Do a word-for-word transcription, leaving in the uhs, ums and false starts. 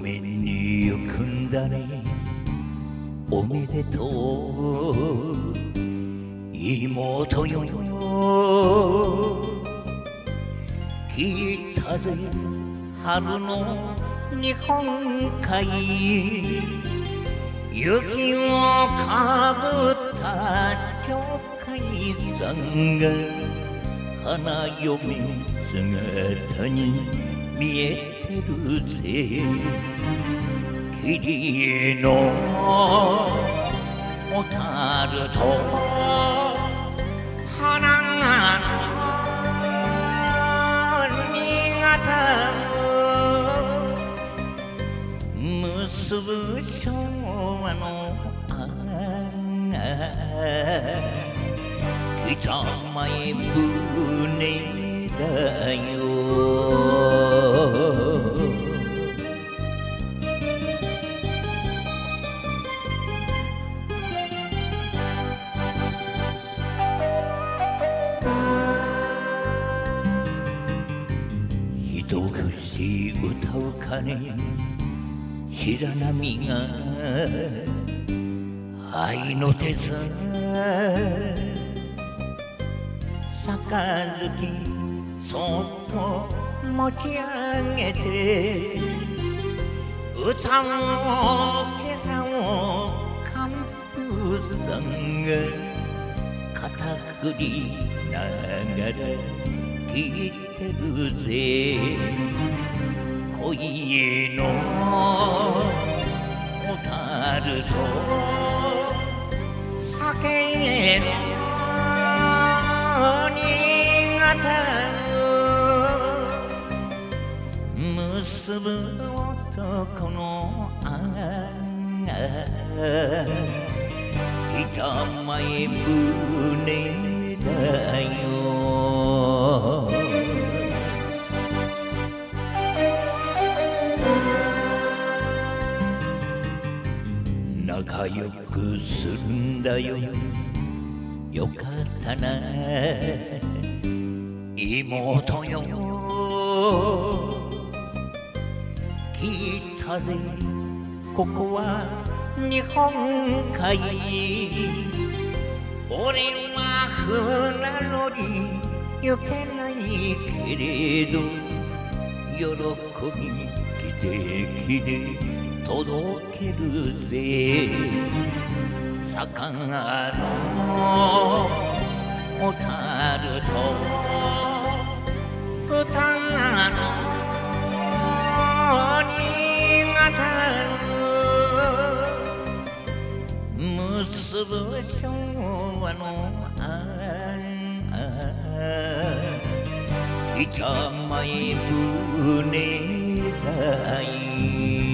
嫁に行くんだねおめでとう妹よ北で春の日本海雪をかぶった鳥海山が花嫁姿に見えてるぜ霧の小樽と花が新潟結ぶ昭和の北前船だよ一節歌う鐘白波が愛の手さ杯そっと持ち上げて歌を今朝を寒風さんが肩振りながら聞いてるぜ恋の小樽と酒の新潟結ぶ男の愛北前船だよ仲良くするんだよよかったな妹よ北でここは日本海俺は船乗り行けないけれど喜び汽笛で届けるぜ坂の小樽と歌の新潟結ぶ昭和の愛北前船だよ